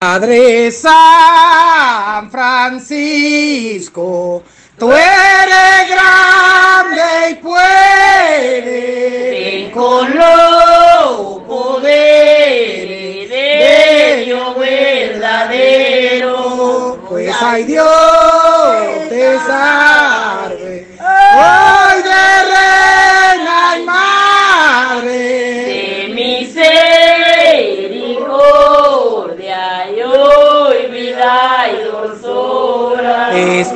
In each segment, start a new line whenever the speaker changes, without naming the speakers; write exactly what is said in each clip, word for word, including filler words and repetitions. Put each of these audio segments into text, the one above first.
Padre San Francisco, tú eres grande y puedes,
ven con los poderes de Dios verdadero,
pues ay Dios te salve, hoy de reina y madre,
de misericordia y hoy vida y dulzura,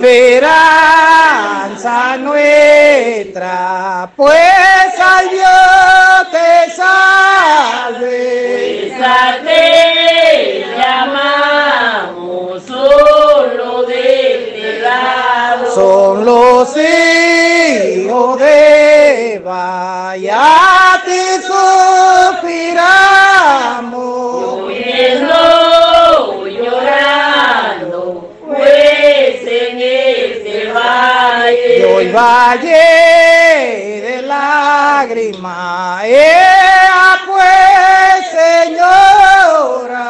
esperanza nuestra, pues ay Dios te salve,
pues a ti llamamos solo desterrados,
son los hijos de Eva y a ti suspiramos,
huyendo, llorando, pues en este valle,
y hoy valle de lágrimas, ea pues Señora,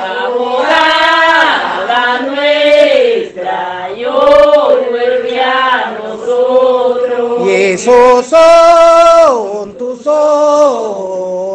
abogada nuestra, yo vuelve a nosotros,
y esos son tus ojos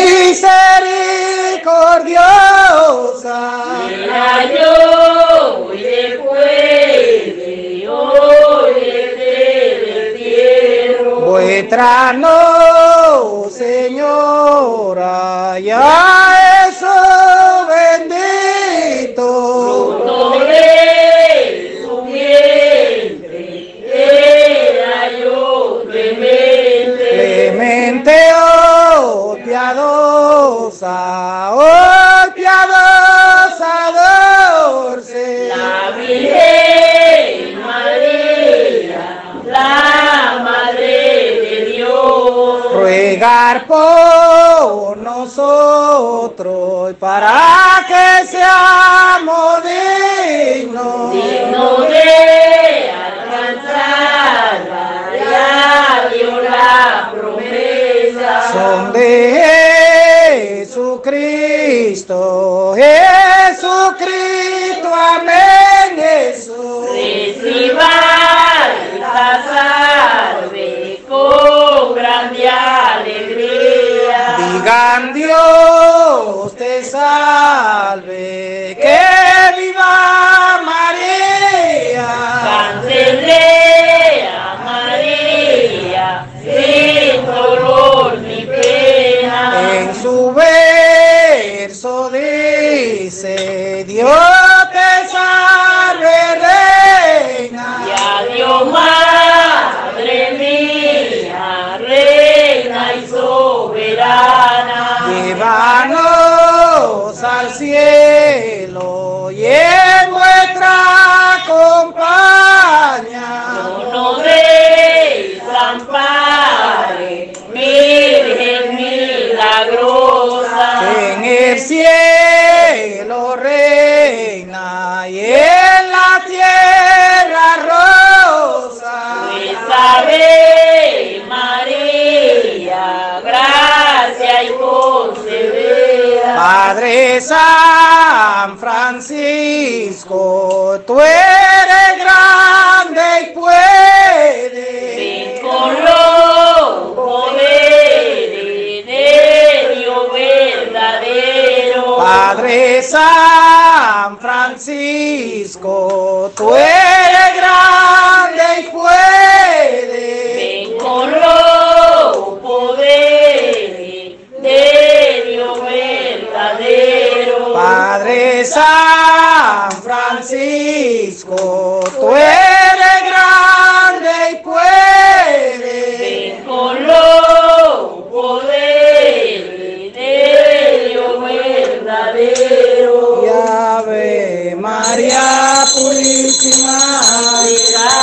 misericordiosa,
mira yo y después de hoy este destierro,
vuestra no, Señora, y a eso bendito,
fruto de su vientre, era yo clemente,
clemente, oh piadosa, oh piadosa dulce,
la Virgen María, la Madre de Dios,
ruegar por nosotros para que seamos dignos,
digno de alcanzarla, ya dio la promesa,
son de Jesucristo, Jesucristo, amén, Jesús.
reciba esta salve con grande alegría,
Digan Dios te salve, que viva María.
cántenle a María, sin dolor ni pena,
En su verso dice, Dios te salve, reina.
y a Dios Madre mía, reina y soberana,
Llévanos al cielo y en vuestra compañía.
no nos desampare, Virgen milagrosa,
En el cielo reina y en la tierra rosa.
pues Ave María, gracia y concedida,
Padre San Francisco, tú eres grande y puedes,
ven con los poderes de Dios verdadero,
Padre San Francisco, tú eres grande y puedes,
ven con los poderes de Dios verdadero,
Padre San Francisco, tú eres grande y puedes,
ven con los poderes de Dios verdadero,
y Ave María Purísima.
María